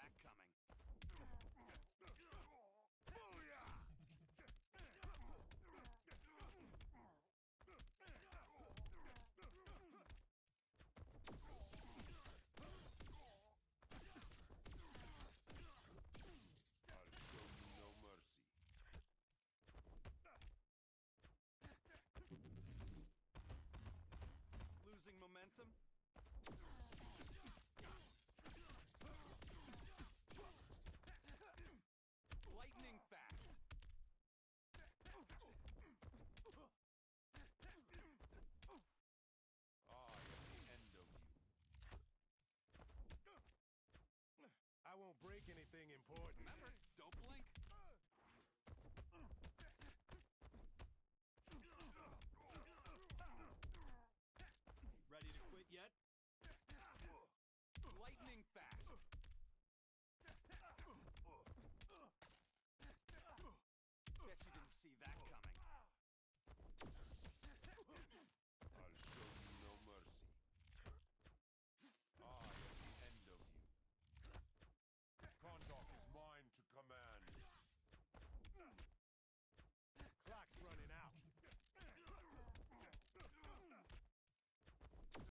that coming. I'll show you no mercy. Losing momentum? Lightning fast. I am the end of you. I won't break anything important. Remember,